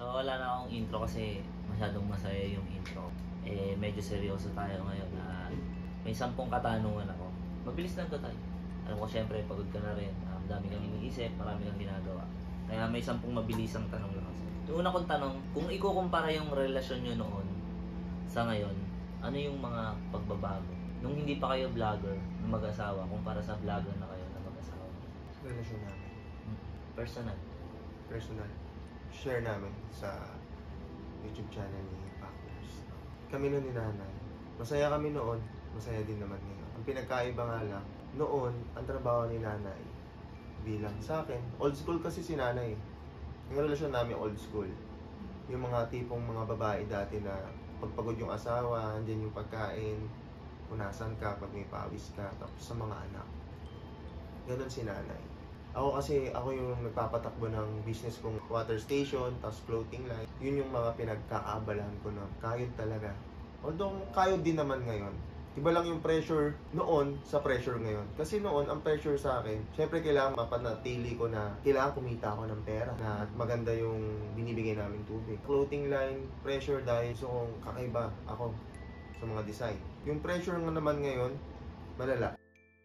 So wala na akong intro kasi masyadong masaya yung intro. Medyo seryoso tayo ngayon na may 10 katanungan ako. Mabilis lang to tayo. Alam ko syempre pagod ka na rin. Dami kang iniisip, marami kang ginagawa. Kaya may 10 mabilisang tanong lang kasi. Yung una kong tanong, kung ikukumpara yung relasyon nyo noon sa ngayon, ano yung mga pagbabago? Nung hindi pa kayo vlogger na mag-asawa, kumpara sa vlogger na kayo na mag-asawa. Relasyon namin. Personal. Personal. Share namin sa YouTube channel ni Packers. Kami nun ni nanay. Masaya kami noon, masaya din naman ngayon. Ang pinagkaiba nga lang, noon, ang trabaho ni nanay bilang sa akin, old school kasi si nanay. Yung relasyon namin old school. Yung mga tipong mga babae dati na pagpagod yung asawa, andyan yung pagkain, punasan ka pag may pawis ka, tapos sa mga anak. Ganon si nanay. Ako yung nagpapatakbo ng business kong water station, tapos clothing line. Yun yung mga pinagkakaabalahan ko na kayod talaga. Although kayod din naman ngayon. Iba lang yung pressure noon sa pressure ngayon. Kasi noon, ang pressure sa akin, syempre kailangan mapanatili ko na kailangan kumita ako ng pera na maganda yung binibigay naming tubig. Clothing line, pressure dahil gusto kong kakaiba ako sa mga design. Yung pressure nga naman ngayon, malala.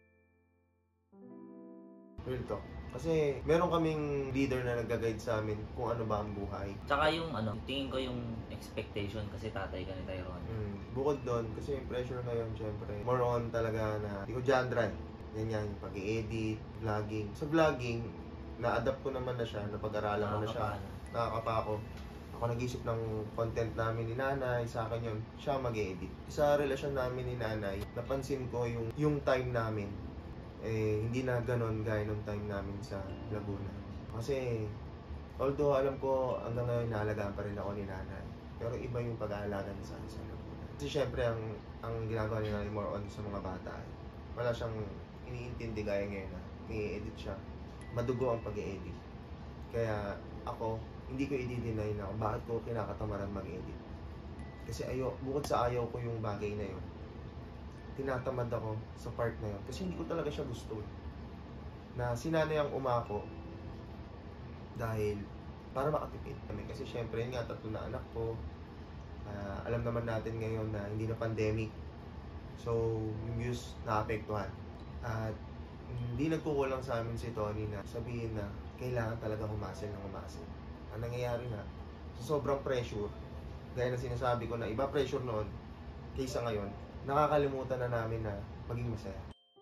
Real talk. Kasi meron kaming leader na nag-guide sa amin kung ano ba ang buhay. Tsaka yung tingin ko yung expectation kasi tatay ka ni Tyrone. Bukod doon, kasi yung pressure ngayon, syempre, more on talaga na, di ko dyan dry. Ganyan, yung pag-i-edit, vlogging. Sa vlogging, na-adapt ko naman na siya, napag-aralan ko na siya. Nakakapa ako. Ako nag-isip ng content namin ni nanay, sa akin yun, siya mag-edit. Sa relasyon namin ni nanay, napansin ko yung time namin, hindi na ganon gaya nung time namin sa Laguna. Kasi, although alam ko hanggang ngayon naalagaan pa rin ako ni nanay, pero iba yung pag-aalaga niya sa Laguna. Kasi syempre, ang ginagawa ni nanay more on sa mga bata. Wala siyang iniintindi gaya ngayon na i-edit siya. Madugo ang pag-i-edit. Kaya ako, hindi ko i-deny na bakit ko kinakatamaran mag-edit. Kasi bukod sa ayaw ko yung bagay na yun, tinatamad ako sa part na yun. Kasi hindi ko talaga siya gusto. Na si nanay ang umako dahil para makatipid kami. Kasi syempre nga, 3 na anak ko. Alam naman natin ngayon na hindi na pandemic. So, yung views naapektuhan. At hindi nagkukulang sa amin si Tony na sabihin na kailangan talaga humasel ng humasel. Ang nangyayari na, sa sobrang pressure, gaya na sinasabi ko na iba pressure noon kaysa ngayon, nakakalimutan na namin na maging masaya.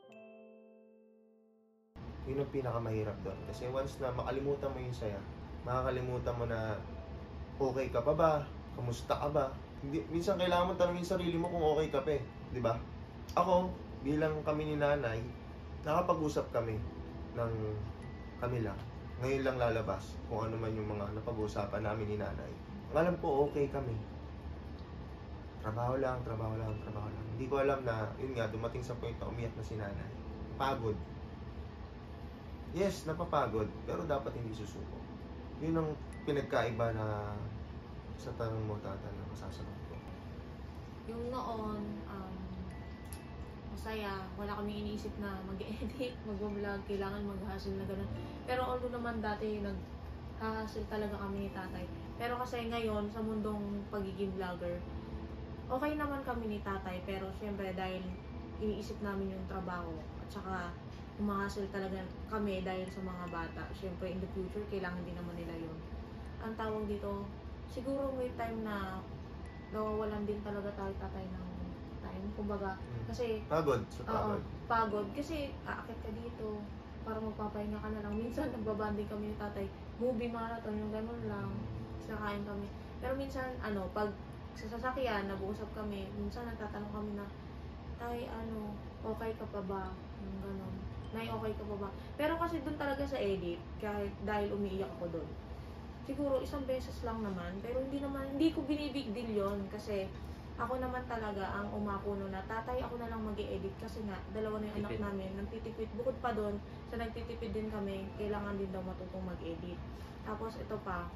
Yun ang pinakamahirap doon. Kasi once na makalimutan mo yung saya, makakalimutan mo na okay ka pa ba? Kamusta ka ba? Minsan kailangan mo tanongin sarili mo kung okay ka pa di ba? Ako, bilang kami ni nanay, nakapag-usap kami ng kami lang. Ngayon lang lalabas kung ano man yung mga napag-uusapan namin ni nanay. Alam ko okay kami. Trabaho lang. Hindi ko alam na, yun nga, dumating sa point na umiyak na si nanay. Pagod. Yes, napapagod, pero dapat hindi susuko. Yun ang pinagkaiba na sa tanong mo, tata, na masasagot ko. Yung noon, masaya, wala kami iniisip na mag-edit, mag-vlog, kailangan mag-hustle na gano'n. Pero although naman dati nag-hustle talaga kami ni tatay. Pero kasi ngayon, sa mundong pagiging vlogger, okay naman kami ni tatay, pero syempre dahil iniisip namin yung trabaho at saka umahasel talaga kami dahil sa mga bata. Syempre in the future, kailangan din naman nila yun. Ang tawag dito, siguro may time na nawawalan din talaga tayo tatay ng time. Kumbaga, kasi Pagod. pagod. Kasi aakit ka dito, para magpapahinga ka na lang. Minsan nagbabanding kami ni tatay, movie marathon, yung ganun lang. Sinakain kami. Pero minsan, pag sa sasakyan, nag-uusap kami, minsan nagtatanong kami na, tay, okay ka pa ba? Yung gano'n. Nay, okay ka pa ba? Pero kasi doon talaga sa edit, kahit dahil umiiyak ako doon. Siguro isang beses lang naman, pero hindi ko binibig deal yun kasi ako naman talaga ang umako na tatay, ako na lang mag-i-edit kasi nga, 2 na yung anak namin, nagtitipid. Bukod pa doon, sa nagtitipid din kami, kailangan din daw matutong mag-edit. Tapos ito pa,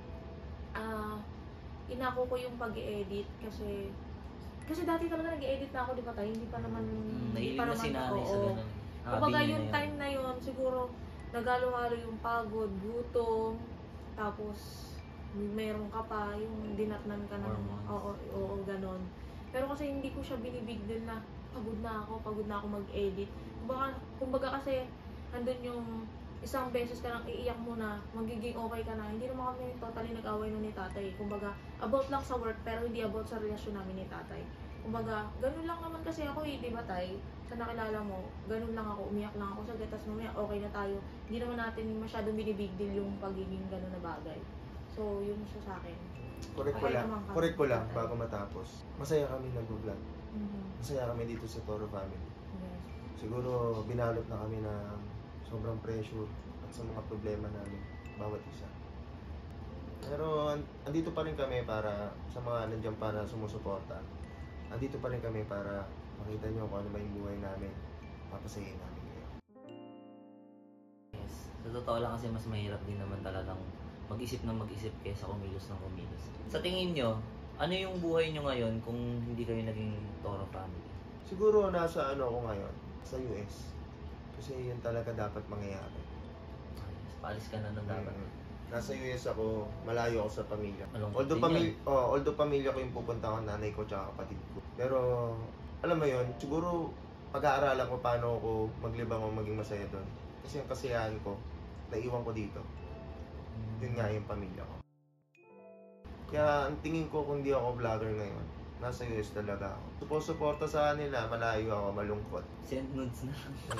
inako ko yung pag-i-edit kasi dati talaga nag-i-edit na ako, di ba tayo? Hindi pa naman si nanay sa ganun. Kumbaga yung time na yun, siguro nagalo-halo yung pagod, gutom, tapos Meron ka pa, yung dinatnan ka ng, Hormones. oo, ganon. Pero kasi hindi ko siya binibig din na pagod na ako mag-edit. Kumbaga kasi, andun yung isang beses ka lang iiyak mo na, magiging okay ka na. Hindi naman kami totally nag-away nun ni tatay. Kumbaga, about lang sa work, pero hindi about sa relasyon namin ni tatay. Kumbaga, ganun lang naman kasi ako di ba tay? Sa nakilala mo, ganun lang ako, umiyak lang ako sa gatas mamaya, okay na tayo. Hindi naman natin masyadong binibig deal yung pagiging ganun na bagay. So, yun siya sa akin. Correct ko Okay lang, naman kami. correct ko lang bago matapos. Masaya kami nag-vlog. Mhm. Masaya kami dito sa Toro Family. Yes. Siguro binalot na kami ng sobrang pressure at sa mga problema namin bawat isa. Pero andito pa rin kami para sa mga nandiyan para sumusuporta. Andito pa rin kami para makita nyo kung ano ba yung buhay namin. Papasayin namin kayo. Yes. Sa totoo lang kasi mas mahirap din naman talagang mag-isip kaysa kumilos ng kumilos. Sa tingin nyo, ano yung buhay nyo ngayon kung hindi kayo naging Toro family? Siguro nasa ano ako ngayon, sa US. Kasi yun talaga dapat mangyayari. Yes, paalis ka na ng dapat. Nasa US ako, malayo ako sa pamilya. Malungkot Although, din although pamilya ko yung pupunta ko, nanay ko tsaka kapatid ko. Pero, alam mo yun, siguro pag-aaralan ko paano ako maglibang o maging masaya doon. Kasi yung kasiyahan ko, naiwan ko dito. Yun nga yung pamilya ko. Kaya ang tingin ko kung di ako vlogger ngayon, nasa US talaga ako. Suporta sa kanila, malayo ako, malungkot. Send nudes na.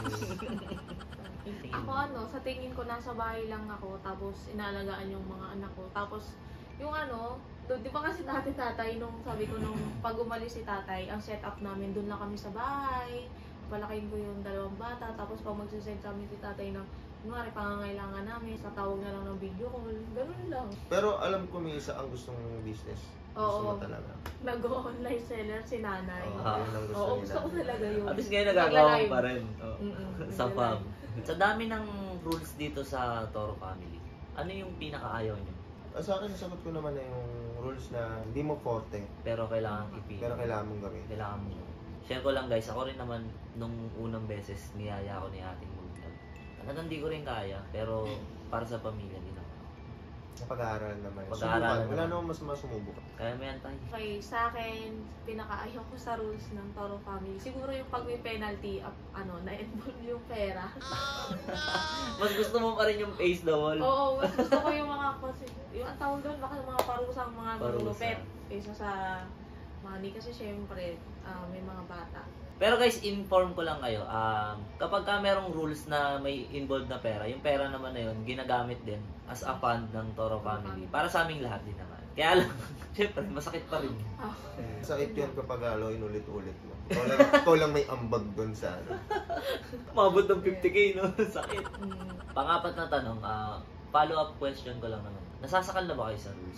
Ako sa tingin ko nasa bahay lang ako, tapos inaalagaan yung mga anak ko. Tapos, yung di ba kasi tatay, nung sabi ko nung pag umalis si tatay, ang setup namin, dun lang kami sa bahay, palakihin ko yung dalawang bata, tapos pag magsisend kami si tatay ng, kunwari, pangangailangan namin, tatawag na lang ng video call, ganun lang. Pero alam ko may isa ang gustong business. Gusto mo Oo. talaga. Nag-online seller si nanay. Oo, yun ang gusto Oo, nila. gusto ko talaga yun. At least ngayon nagagawa ko Nagla-live. pa rin. Oh. Sa Nagla-live. fam. Sa dami ng rules dito sa Toro family, ano yung pinakaayaw nyo? Sa akin, nasagot ko naman na yung rules na hindi mo forte, Pero kailangan ipili. pero kailangan mong gawin. Kailangan mo. Share ko lang guys, ako rin naman nung unang beses niyaya ako ni ating mag-vlog. Talagang di ko rin kaya, pero para sa pamilya din ako. Napag-aaralan naman. Pag-aaralan Subukan. Wala naman. namang mas masumubok. Kaya may antay. Okay, sa akin, pinakaayaw ko sa rules ng Toro family. Siguro yung pag may penalty, na-involve yung pera. Mas gusto mo pa rin yung face the wall. Oo, mas gusto ko yung mga, yung ang tawag doon, baka mga parusang mga Parusa. gulupet. Kaysa sa money, kasi syempre, may mga bata. Pero guys, inform ko lang kayo, kapag ka merong rules na may involved na pera, yung pera naman na yun, ginagamit din as a fund ng Toro family. Para sa aming lahat din naman. Kaya lang, syempre, masakit pa rin. Sakit yun kapag inulit-ulit mo. Ikaw lang may ambag doon sa Mabot ng 50k, no? Sakit. Mm. Pangapat na tanong, follow-up question ko lang naman. Nasasakal na ba kayo sa rules?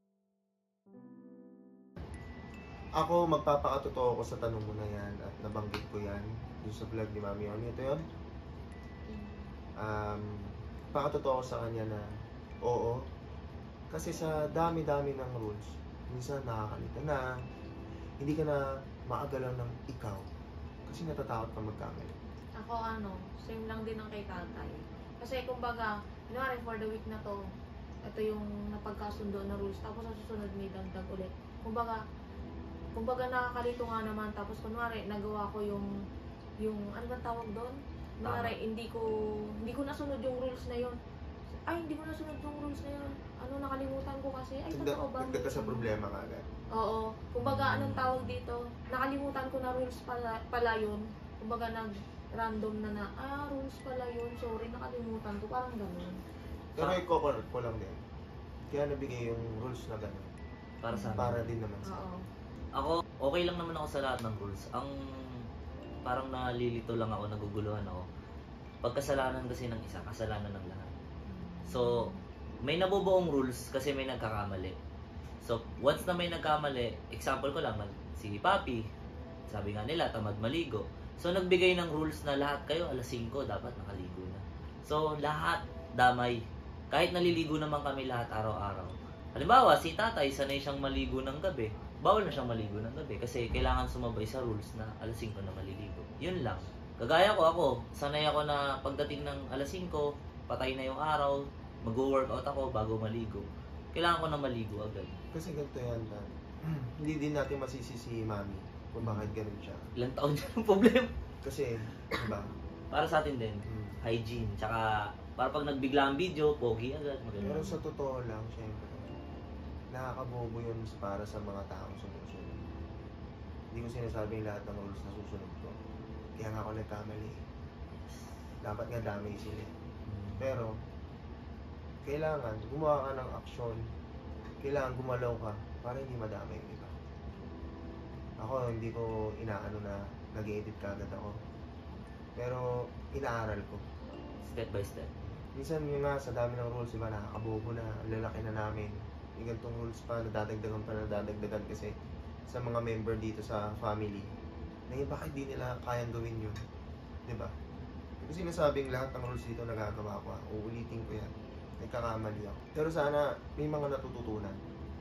Ako, magpapakatotoo ko sa tanong mo na yan at nabanggit ko yan yung sa vlog ni Mami Oni. Ito yun. Pakatotoo ko sa kanya na oo. Kasi sa dami-dami ng rules, minsan nakakalita na hindi ka na maagalan ng ikaw kasi natatakot ka magkamali. Ako same lang din ang kay tatay. Kasi kumbaga, kunwari for the week na to, ito yung napagkasundo na rules, tapos sa susunod may dagdag ulit. Kumbaga nakakalito nga naman, tapos kunwari nagawa ko yung ano ba tawag doon? Kunwari hindi ko nasunod yung rules na yon. Ay, hindi ko nasunod yung rules na yun. Nakalimutan ko kasi. Ay, totoo ba? Nagdag ka sa problema ka agad. Oo. Kumbaga, anong tawag dito? Nakalimutan ko na rules pala yun. Kumbaga, nag-random na rules pala yun. Sorry, nakalimutan ko. Parang ganun. Pero i-correct ko lang din. Kaya nabigay yung rules na gano'n. Para sa amin. Para din naman sa Oo. Ako, okay lang naman ako sa lahat ng rules. Ang parang nalilito lang ako, naguguluhan ako. Pagkasalanan kasi ng isa, kasalanan ng lahat. So, may nabubuong rules kasi may nagkakamali. So, once na may nagkamali, example ko lang, si Papi, sabi nga nila, tamad maligo. So, nagbigay ng rules na lahat kayo, alas 5, dapat nakaligo na. So, lahat damay. Kahit naliligo naman kami lahat araw-araw. Halimbawa, si tatay, sanay siyang maligo ng gabi. Bawal na siyang maligo ng gabi kasi kailangan sumabay sa rules na alas 5 na maliligo. Yun lang. Kagaya ko ako, sanay ako na pagdating ng alas 5, patay na yung araw, mag-workout ako bago maligo. kailangan ko na maligo agad. Kasi ganito yan, Dan. Hindi din natin masisi si Mami kung bakit ganun siya. Ilang taon dyan ang problema. Kasi, diba? Para sa atin din, Mm. hygiene, tsaka para pag nagbigla ang video, pogi agad, maganda. Pero sa totoo lang, syempre, nakakabobo yun para sa mga taong sumusunod. Hindi ko sinasabing lahat ng rules na susunod ko. Kaya nga ako nagkamali. Dapat nga damay sila. Pero, kailangan gumawa ka ng aksyon. Kailangan gumalaw ka para hindi madamay yung iba. Ako, hindi ko inaano na nag-edit kagad ako. Pero, inaaral ko. Step by step. Minsan yung nga, sa dami ng rules, diba, nakakabobo na, ang lalaki na namin. Yung ganitong rules pa, nadadagdagan kasi sa mga member dito sa family. Na bakit di nila kayang gawin yun? Diba? Kasi sinasabing lahat ng rules dito nagagawa ko. Uulitin ko yan. Nagkakamali ako. Pero sana may mga natututunan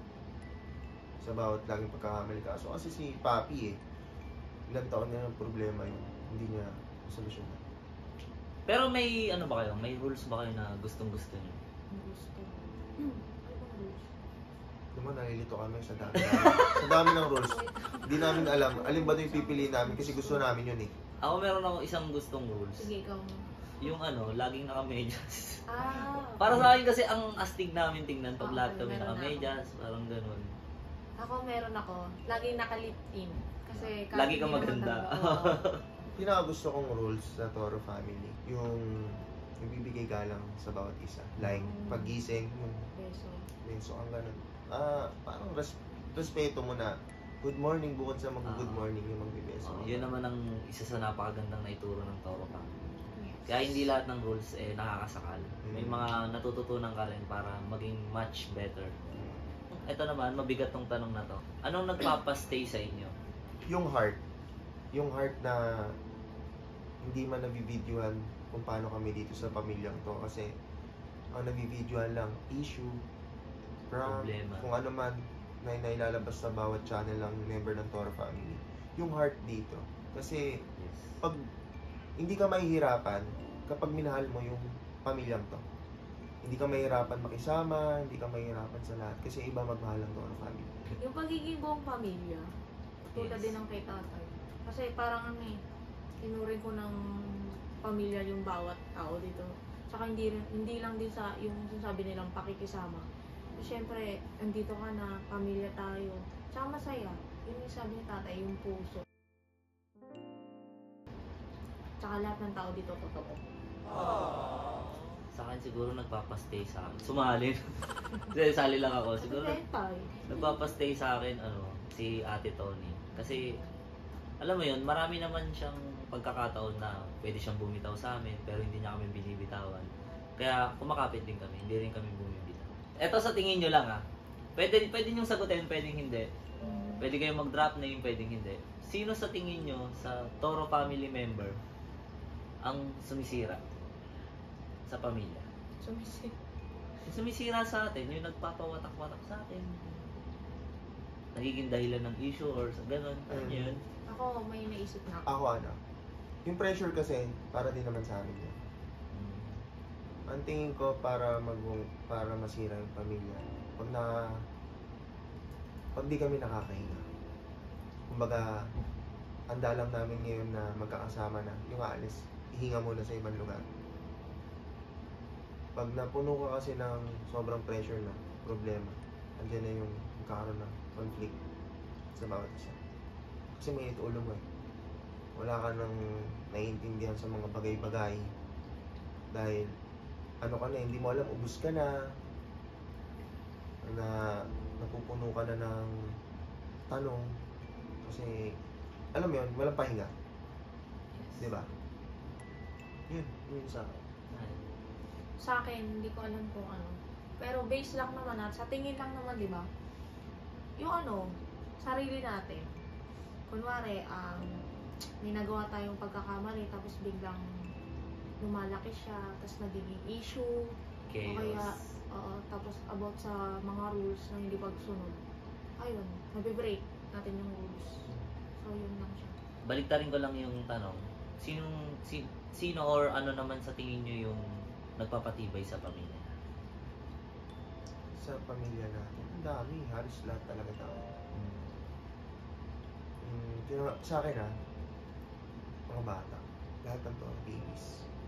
sa bawat laging pagkakamali ka. So kasi si Papi ilang taon na yung problema yun. Hindi niya solusyonan. Pero may ano ba kayo? May rules ba kayo na gustong-gusto niyo? Ang gusto. Ano bang rules? Alam mo, nalilito kami sa dami. Sa dami ng rules. Hindi namin alam. Alin ba ito yung pipiliin namin kasi gusto namin yun eh. Ako meron ako isang gustong rules. Sige, ikaw mo. Yung ano, laging naka-medyas. Ah, Para sa akin kasi ang astig namin tingnan pag Okay, lahat kami meron na naka-medyas, parang ganun. ako meron ako. Laging naka-lip-in. Kasi Lagi kahit kang hindi naman maganda. talaga, oo. Pinakagusto kong rules sa Toro family, yung bibigay galang sa bawat isa. Like, paggising, yung Beso. beso ang ganun. Parang respeto mo na good morning bukod sa mag-good morning yung magbibeso. Yun naman ang isa sa napakagandang naituro ng Toro ka. Yes. Kaya hindi lahat ng rules nakakasakal. May mga natututunan ka rin para maging much better. Ito naman, mabigat tong tanong na to. Anong nagpapastay sa inyo? Yung heart. Yung heart na hindi man nabibidyohan kung paano kami dito sa pamilyang to. Kasi ang nabibidyohan lang, issue, prank, Problema. kung ano man na nailalabas sa bawat channel ng member ng Toro family. Yung heart dito. Kasi Yes. pag hindi ka mahihirapan kapag minahal mo yung pamilyang to. Hindi ka mahihirapan makisama, hindi ka mahihirapan sa lahat. Kasi iba magmahal ang Toro family. Yung pagiging buong pamilya, tulad Yes. din ng kay tatay. Kasi parang ano tinuring ko ng pamilya yung bawat tao dito. Tsaka hindi lang din sa yung sinasabi nilang pakikisama. Siyempre, andito ka na, pamilya tayo. Tsaka masaya. Yun yung sabi ni tatay, yung puso. Tsaka lahat ng tao dito totoo. Sa akin siguro nagpapastay sa akin. Sumalin. Kasi sali lang ako. Siguro Tay. nagpapastay sa akin si Ate Tony. Kasi alam mo yun, marami naman siyang pagkakataon na pwede siyang bumitaw sa amin pero hindi niya kami binibitawan. Kaya kumakapit din kami, hindi rin kami bumibitaw. Eto sa tingin nyo lang pwede niyong sagutin, pwedeng hindi. Pwede kayong mag-drop name, pwedeng hindi. Sino sa tingin nyo sa Toro family member ang sumisira sa pamilya? Yung sumisira sa atin, yung nagpapawatak-watak sa atin. Nagiging dahilan ng issue or gano'n. Ano yun? Ako, may naisip na ako. Ako yung pressure kasi para din naman sa amin yun. Ang tingin ko para masira yung pamilya. Pag di kami nakakahinga. Kumbaga, ang dalang namin ngayon na magkakasama na, yung aalis, ihinga muna sa ibang lugar. Pag napuno ka kasi ng sobrang pressure na problema, andyan na yung magkakaroon ng conflict sa bawat isa. Kasi may ulo mo wala ka nang naiintindihan sa mga bagay-bagay dahil hindi mo alam, ubus ka na napupuno ka na ng tanong kasi alam mo yun, walang pahinga, di ba? Yun sa akin. Sa akin, hindi ko alam kung ano. Pero base lang naman at sa tingin lang naman, di ba? Yung sarili natin. Kunwari, may nagawa tayong pagkakamali tapos biglang lumalaki siya, tapos nagiging issue. Chaos. O kaya, tapos about sa mga rules na hindi pagsunod. Ayun, nabibreak natin yung rules. So, yun lang siya. Baliktarin ko lang yung tanong. Sino or ano naman sa tingin nyo yung nagpapatibay sa pamilya? sa pamilya natin, ang dami, halos lahat talaga tao. Sa akin mga bata, lahat ng to, babies.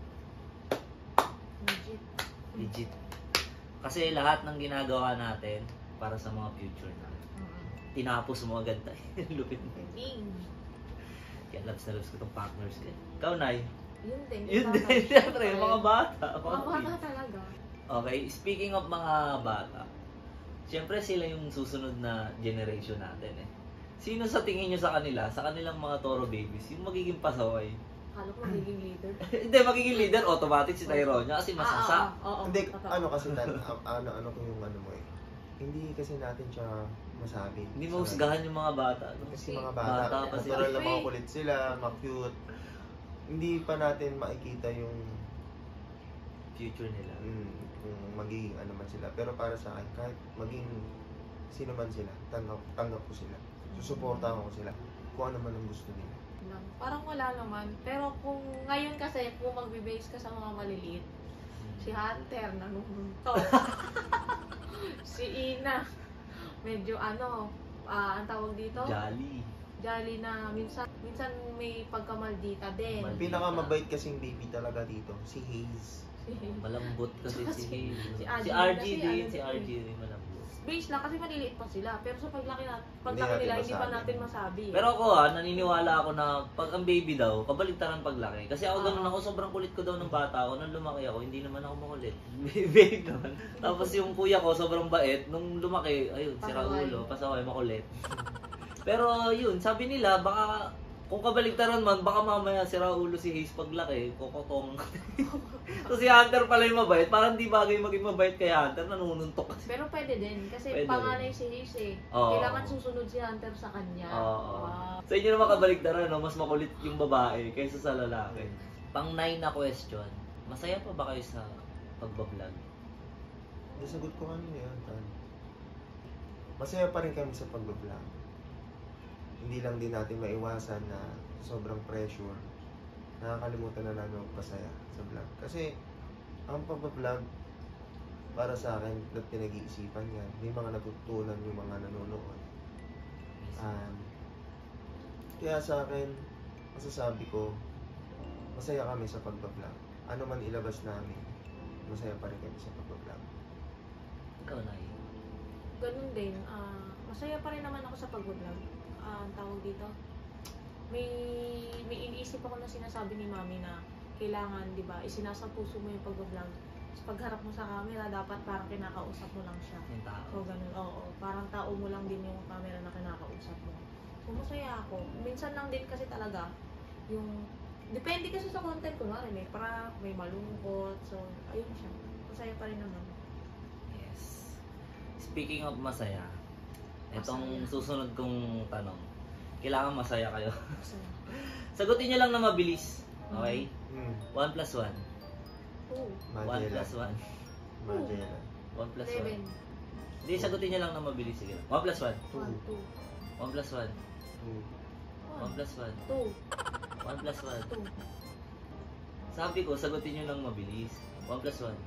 Legit. Legit. Kasi lahat ng ginagawa natin para sa mga future natin. Tinapos mo agad tayo. Lupit mo. Ding. Kaya loves na loves ko itong partners ko. Ikaw, Nay? Yun din. Yun din. Siyempre, mga bata. Mga bata talaga. Okay, speaking of mga bata, siyempre sila yung susunod na generation natin eh. Sino sa tingin nyo sa kanila, sa kanilang mga Toro babies, yung magiging pasaway? Akala ko magiging leader. Hindi, magiging leader, automatic si Tyronia kasi masasa. Oo. Hindi, kasi ano ko yung ano mo eh. Hindi kasi natin siya masabi. Hindi mo husgahan yung mga bata. No? Kasi mga bata pa sila. natural na mga kulit sila, ma-cute. Hindi pa natin makikita yung Future nila. kung magiging ano man sila. Pero para sa akin, kahit maging sino man sila, tanggap ko sila. Susuportahan ko sila kung ano man ang gusto nila. Parang wala naman. Pero kung ngayon kasi, kung magbe-base ka sa mga maliliit, si Hunter, nanununtok. Si Ina, medyo ang tawag dito? Jolly na minsan may pagkamaldita din. Pinakamabait kasing baby talaga dito, si Hayes. Malambot kasi si si RG RG din. kasi Si RG din malambot. Base lang kasi maliliit pa sila. Pero sa paglaki nila, natin hindi pa masabi. natin masabi. Pero ako naniniwala ako na pag ang baby daw, kabaligtaran paglaki. Kasi ako ganun ako, sobrang kulit ko daw ng bata ako. Nung lumaki ako, hindi naman ako makulit. Baby naman. Tapos yung kuya ko, sobrang bait. Nung lumaki, ayun, sira ulo, pasaway, makulit. Pero yun, sabi nila, baka kung kabaligtaran man, baka mamaya sira ulo si Hayes paglaki, kokotong. So si Hunter pala yung mabait, parang di bagay maging mabait kay Hunter, nanununtok kasi. Pero pwede din, kasi Pwede panganay si Hayes eh. Oo. Kailangan susunod si Hunter sa kanya. Oo. Wow. Sa inyo naman kabaligtaran, no? Mas makulit yung babae kaysa sa lalaki. Pang-9 na question, masaya pa ba kayo sa pagbablog? Nasagot ko kanina yan, Tan. Masaya pa rin kami sa pag-vlog. Hindi lang din natin maiwasan na sobrang pressure. Nakakalimutan na namin magpasaya sa vlog. Kasi ang pag-vlog, para sa akin, na pinag-iisipan yan. May mga natutunan yung mga nanonood. Kaya sa akin, masasabi ko, masaya kami sa pag-vlog. Ano man ilabas namin, masaya pa rin kami sa pag-vlog. Ikaw na Ganun din. Masaya pa rin naman ako sa pag-vlog. Ang tawag dito, may iniisip ako na sinasabi ni Mami na kailangan, di ba, isinasa puso mo yung pag-vlog. So, pagharap mo sa camera, dapat parang kinakausap mo lang siya. yung tao. So, ganun, oo. Parang tao mo lang din yung camera na kinakausap mo. So, masaya ako. Minsan lang din kasi talaga, yung, depende kasi sa content ko, may prank, may malungkot. So, ayun siya. Masaya pa rin naman. Yes. Speaking of masaya, itong Masaya. susunod kong tanong, kailangan masaya kayo. Masaya. Sagutin nyo lang na mabilis. Okay? 1 plus 1. 2, 1 Magela. plus 1. Magela. 1 plus 7, 1. Hindi, sagutin nyo lang na mabilis. Sige. 1 plus 1. 1, 2, 1 plus 1. 1 1, plus 1. 2, 1 plus 1. 2, Sabi ko, sagutin nyo lang mabilis. 1 plus 1.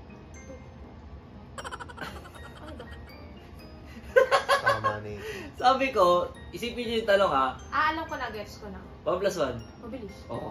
ano ba? Tama na yun. Sabi ko, isipin nyo yung tanong ha. Alam ko na, gets ko na. 1 plus 1. Mabilis. Oh.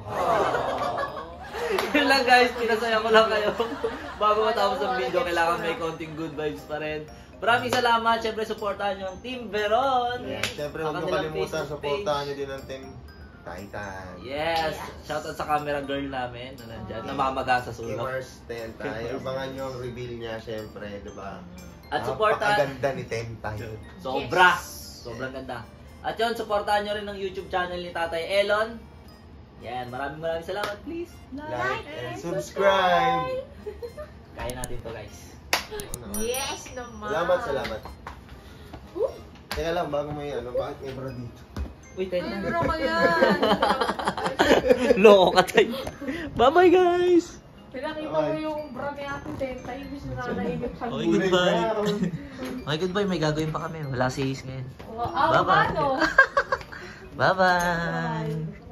Yun lang guys, pinasaya ko lang kayo. Bago matapos ang video, kailangan may konting good vibes pa rin. Maraming salamat. Siyempre, supportahan nyo ang Team Veron. Yeah. Siyempre, huwag Ang nyo kanilang kalimutan, Facebook supportahan page. nyo din ang Team Titan. Yes. Shoutout sa camera girl namin na nandyan. Namamaga sa sulok. Kimars Tentay. Abangan nyo ang reveal niya, siyempre, diba? At supportahan. Napakaganda ni Tentay. Sobra. Yes. Sobrang ganda. At yun, supportahan nyo rin ang YouTube channel ni Tatay Elon. Yan. Maraming salamat. Please. Like and subscribe! Kaya natin to guys. Yes naman. Salamat. Teka lang, bago may bakit may bra dito? Uy, tayo na. Bro ko yan. Loko ka tayo. Bye-bye guys! Pinakita ko yung bra ni Ate Tenta. Ibig na nanainip sa Okay, goodbye. Okay, goodbye. May gagawin pa kami. Wala si Ace ngayon. Bye-bye. Bye-bye.